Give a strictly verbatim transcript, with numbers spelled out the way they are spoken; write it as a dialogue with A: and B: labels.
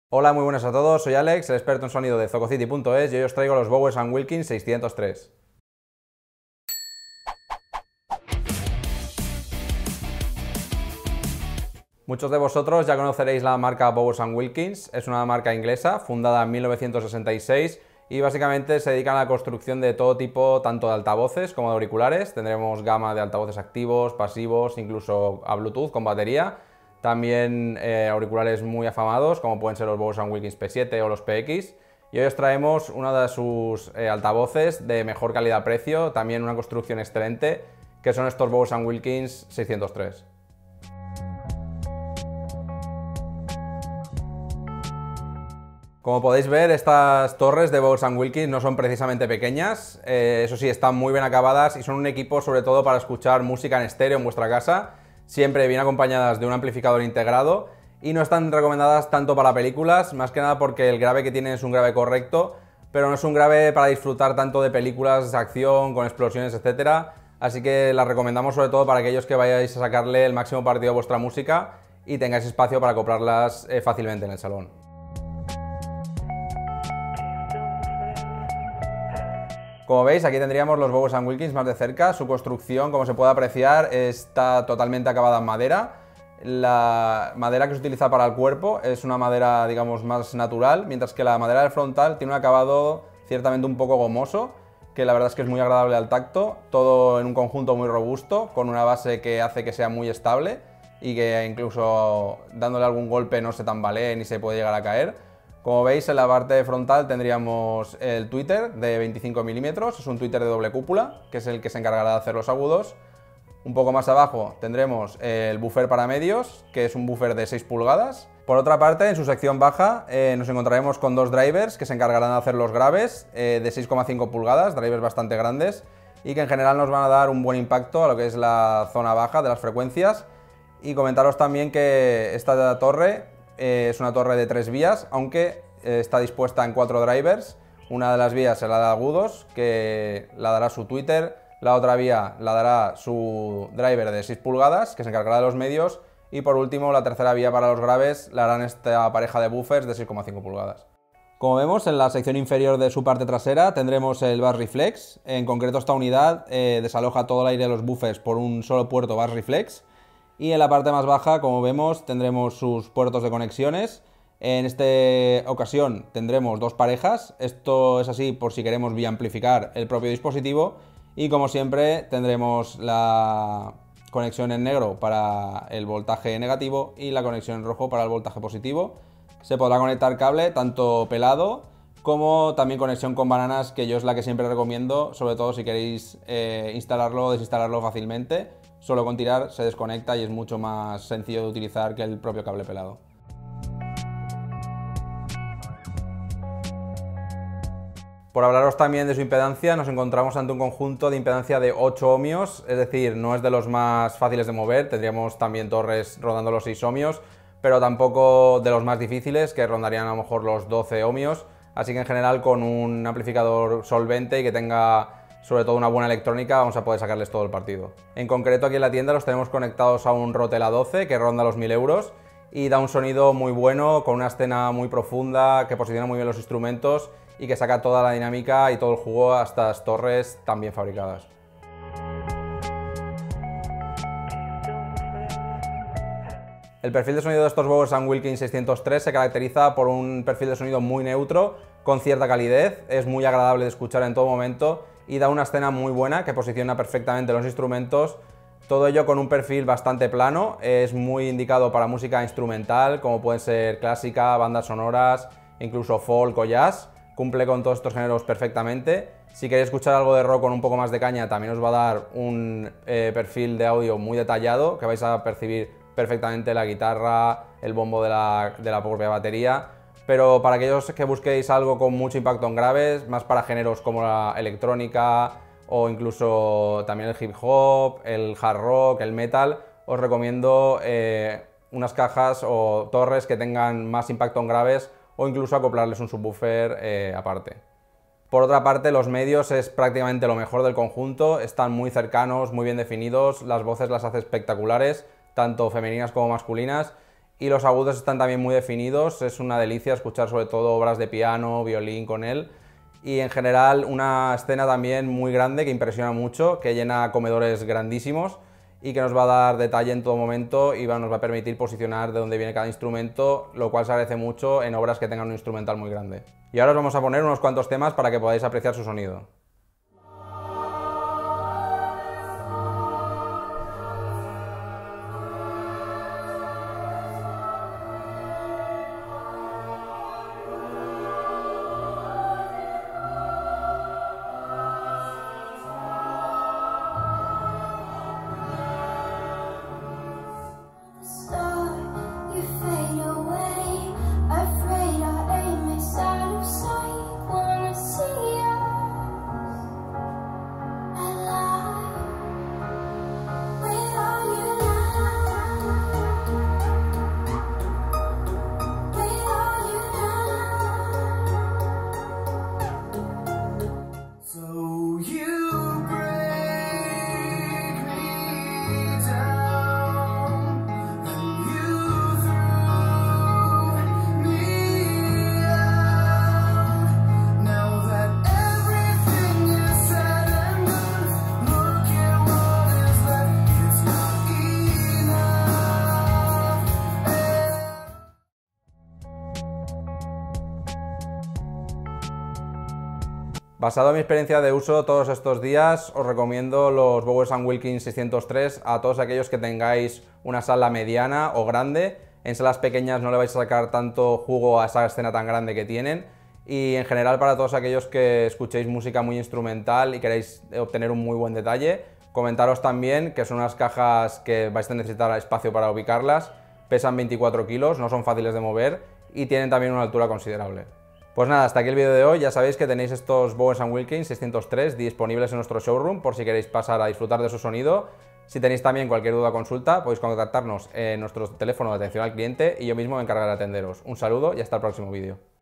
A: Hola, muy buenas a todos, soy Alex, el experto en sonido de Zococity punto es y hoy os traigo los Bowers and Wilkins seiscientos tres. Muchos de vosotros ya conoceréis la marca Bowers and Wilkins, es una marca inglesa fundada en mil novecientos sesenta y seis y básicamente se dedican a la construcción de todo tipo, tanto de altavoces como de auriculares. Tendremos gama de altavoces activos, pasivos, incluso a Bluetooth con batería. También eh, auriculares muy afamados, como pueden ser los Bowers and Wilkins P siete o los P X. Y hoy os traemos uno de sus eh, altavoces de mejor calidad-precio, también una construcción excelente, que son estos Bowers and Wilkins seiscientos tres. Como podéis ver, estas torres de Bowers and Wilkins no son precisamente pequeñas, eh, eso sí, están muy bien acabadas y son un equipo sobre todo para escuchar música en estéreo en vuestra casa, siempre bien acompañadas de un amplificador integrado, y no están recomendadas tanto para películas, más que nada porque el grave que tienen es un grave correcto, pero no es un grave para disfrutar tanto de películas de acción, con explosiones, etcétera. Así que las recomendamos sobre todo para aquellos que vayáis a sacarle el máximo partido a vuestra música y tengáis espacio para acoplarlas eh, fácilmente en el salón. Como veis, aquí tendríamos los Bowers and Wilkins más de cerca. Su construcción, como se puede apreciar, está totalmente acabada en madera. La madera que se utiliza para el cuerpo es una madera, digamos, más natural, mientras que la madera del frontal tiene un acabado ciertamente un poco gomoso, que la verdad es que es muy agradable al tacto, todo en un conjunto muy robusto, con una base que hace que sea muy estable y que incluso dándole algún golpe no se tambalee ni se puede llegar a caer. Como veis, en la parte frontal tendríamos el tweeter de veinticinco milímetros, es un tweeter de doble cúpula, que es el que se encargará de hacer los agudos. Un poco más abajo tendremos el buffer para medios, que es un buffer de seis pulgadas. Por otra parte, en su sección baja eh, nos encontraremos con dos drivers que se encargarán de hacer los graves eh, de seis coma cinco pulgadas, drivers bastante grandes, y que en general nos van a dar un buen impacto a lo que es la zona baja de las frecuencias. Y comentaros también que esta torre Eh, es una torre de tres vías, aunque eh, está dispuesta en cuatro drivers. Una de las vías será la de agudos, que la dará su tweeter. La otra vía la dará su driver de seis pulgadas, que se encargará de los medios. Y por último, la tercera vía para los graves la harán esta pareja de buffers de seis coma cinco pulgadas. Como vemos, en la sección inferior de su parte trasera tendremos el Bass Reflex. En concreto, esta unidad eh, desaloja todo el aire de los buffers por un solo puerto Bass Reflex. Y en la parte más baja, como vemos, tendremos sus puertos de conexiones. En esta ocasión tendremos dos parejas. Esto es así por si queremos biamplificar el propio dispositivo. Y como siempre tendremos la conexión en negro para el voltaje negativo y la conexión en rojo para el voltaje positivo. Se podrá conectar cable tanto pelado como también conexión con bananas, que yo es la que siempre recomiendo, sobre todo si queréis eh, instalarlo o desinstalarlo fácilmente. Solo con tirar se desconecta y es mucho más sencillo de utilizar que el propio cable pelado. Por hablaros también de su impedancia, nos encontramos ante un conjunto de impedancia de ocho ohmios, es decir, no es de los más fáciles de mover, tendríamos también torres rondando los seis ohmios, pero tampoco de los más difíciles, que rondarían a lo mejor los doce ohmios, así que en general con un amplificador solvente y que tenga sobre todo una buena electrónica, vamos a poder sacarles todo el partido. En concreto, aquí en la tienda los tenemos conectados a un Rotel A doce que ronda los mil euros y da un sonido muy bueno, con una escena muy profunda, que posiciona muy bien los instrumentos y que saca toda la dinámica y todo el jugo a estas torres tan bien fabricadas. El perfil de sonido de estos Bowers and Wilkins seiscientos tres se caracteriza por un perfil de sonido muy neutro, con cierta calidez, es muy agradable de escuchar en todo momento y da una escena muy buena que posiciona perfectamente los instrumentos. Todo ello con un perfil bastante plano, es muy indicado para música instrumental, como pueden ser clásica, bandas sonoras, incluso folk o jazz. Cumple con todos estos géneros perfectamente. Si queréis escuchar algo de rock con un poco más de caña, también os va a dar un eh, perfil de audio muy detallado, que vais a percibir perfectamente la guitarra, el bombo de la, de la propia batería. Pero para aquellos que busquéis algo con mucho impacto en graves, más para géneros como la electrónica o incluso también el hip hop, el hard rock, el metal, os recomiendo eh, unas cajas o torres que tengan más impacto en graves o incluso acoplarles un subwoofer eh, aparte. Por otra parte, los medios es prácticamente lo mejor del conjunto, están muy cercanos, muy bien definidos, las voces las hace espectaculares, tanto femeninas como masculinas, y los agudos están también muy definidos, es una delicia escuchar sobre todo obras de piano, violín con él, y en general una escena también muy grande que impresiona mucho, que llena comedores grandísimos y que nos va a dar detalle en todo momento y va, nos va a permitir posicionar de dónde viene cada instrumento, lo cual se agradece mucho en obras que tengan un instrumental muy grande. Y ahora os vamos a poner unos cuantos temas para que podáis apreciar su sonido. Basado en mi experiencia de uso todos estos días, os recomiendo los Bowers and Wilkins seiscientos tres a todos aquellos que tengáis una sala mediana o grande. En salas pequeñas no le vais a sacar tanto jugo a esa escena tan grande que tienen. Y en general para todos aquellos que escuchéis música muy instrumental y queréis obtener un muy buen detalle, comentaros también que son unas cajas que vais a necesitar espacio para ubicarlas, pesan veinticuatro kilos, no son fáciles de mover y tienen también una altura considerable. Pues nada, hasta aquí el vídeo de hoy. Ya sabéis que tenéis estos Bowers and Wilkins seiscientos tres disponibles en nuestro showroom por si queréis pasar a disfrutar de su sonido. Si tenéis también cualquier duda o consulta, podéis contactarnos en nuestro teléfono de atención al cliente y yo mismo me encargaré de atenderos. Un saludo y hasta el próximo vídeo.